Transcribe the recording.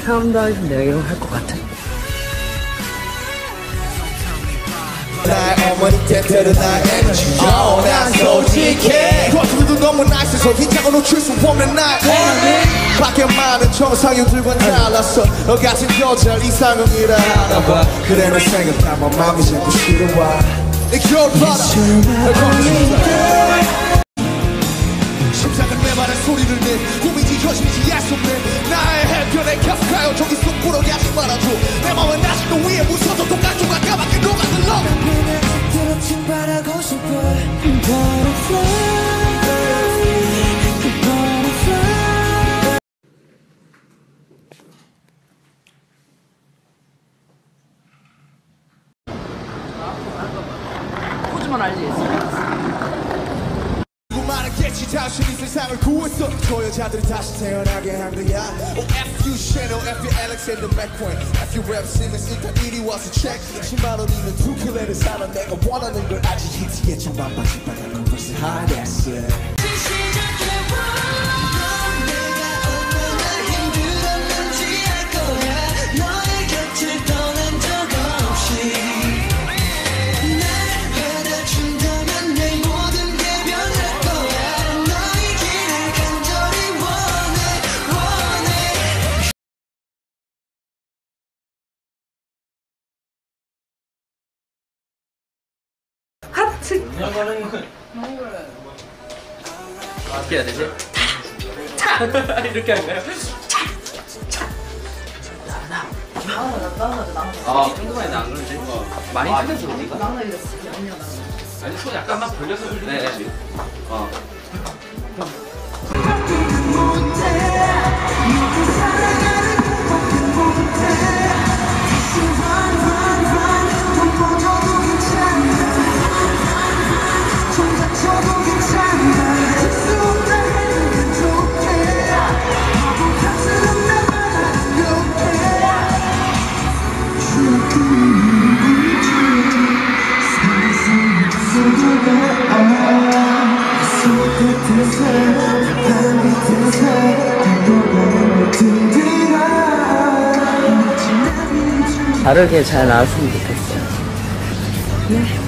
사람들한테 내가 이런 거 할 것 같아? 나의 어머니 때때로 나의 MG 난 솔직해 겉으로도 너무 나있어서 긴장을 놓칠 수 없는 나의 enemy 밖에 많은 정상인들과는 달랐어 너 같은 여자를 이상형이라 하나봐 그래 널 생각하면 마음이 자꾸 시려와 내 겨울바다 심장은 내 말에 소리를 내 꿈인지 현실인지 알 수 없네 나의 해변에 가득하여 저기 속 불어가지 말아줘 내 맘은 아직도 위에 무서워도 똑같은 까맣게 녹아들러 그대로 증발하고 싶어 포즈만 알지? 말했겠지 당신이 세상을 구했어 저 여자들이 다시 태어나게 한 거야 F you Chanel, F you Alexander McQueen F you Rap Simmons 일단 이리 와서 check 10만 원이면 두 킬레를 사러 내가 원하는 걸 아직 히트에 좀 반바지 바닥 컨버스 하겠어 하트! 어떻게 해야 되지? 이렇게 할까요? 이 정도만 안 그러지? 많이 틀려서 그러니까? 아니 손 약간만 벌려서 그러지. 다르게 잘 나왔으면 좋겠어요.